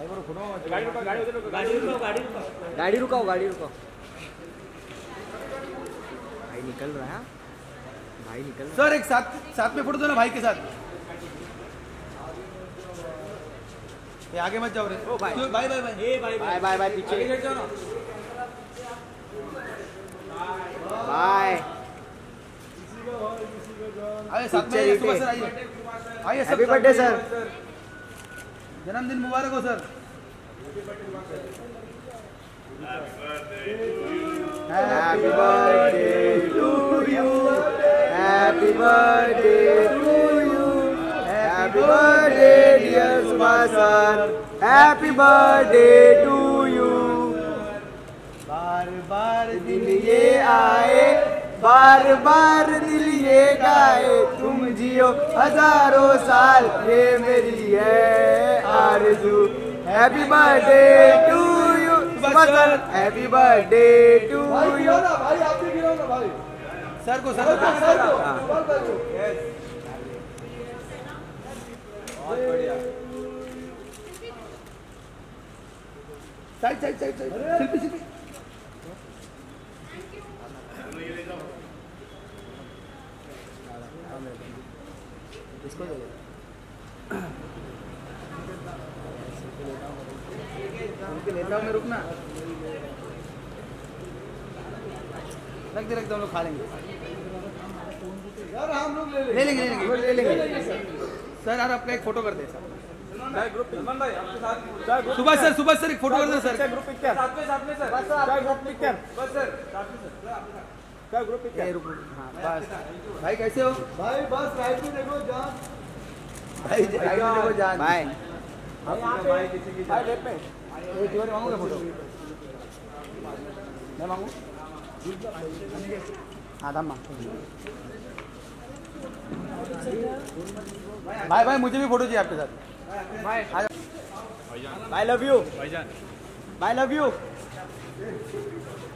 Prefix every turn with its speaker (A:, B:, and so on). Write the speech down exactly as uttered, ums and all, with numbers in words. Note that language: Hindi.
A: गाड़ी रुकाओ गाड़ी रुकाओ गाड़ी रुकाओ
B: गाड़ी रुकाओ गाड़ी रुकाओ भाई निकल रहा है भाई निकल रहा
C: सर एक साथ साथ में फोटो दो ना भाई के साथ ये आगे मत जाओ रे
B: ओ भाई
C: बाय बाय बाय
A: ए भाई
B: बाय बाय बाय पीछे
A: आगे जाओ ना
B: बाय
C: आइए साथ में आइए सुबह सर आइए आइए सब
B: हैप्पी बर्थडे सर
C: जन्मदिन मुबारक हो sir
B: happy birthday to you happy birthday to you happy birthday dear Subhash sir happy birthday to you
C: बार बार
B: दिल ये आए बार बार दिल ये गाए तुम जियो हजारों साल ये मेरी है आरज़ू happy birthday to you sir happy birthday to you
C: भाई आप भी गिराओ ना भाई सर को सर को सर को बहुत बढ़िया side side side side Shilpi Shilpi इसको दे दे उनके लेता हूँ मैं रुकना रख दे रख दे हम लोग खा लेंगे यार हम लोग ले लेंगे ले लेंगे ले लेंगे सर यार अपना एक फोटो कर दे सर ग्रुप सलमान भाई आपके साथ सुभाष सर सुभाष सर एक फोटो कर दे सर ग्रुप पिक्चर साथ में साथ में सर बस सर ग्रुप पिक्चर बस सर साथ में सर क्या ग्रुप पिक्चर रुक हां बस भाई कैसे हो भाई बस राइट में देखो जान भाई राइट में देखो जान
B: बाय
C: भाई किसी की भाई लेफ्ट में एक बार मांगूंगा फोटो मैं मांगू आधा मांग भाई भाई मुझे भी फोटो चाहिए आपके साथ भाई भाई लव यू
A: भाईजान
C: भाई लव यू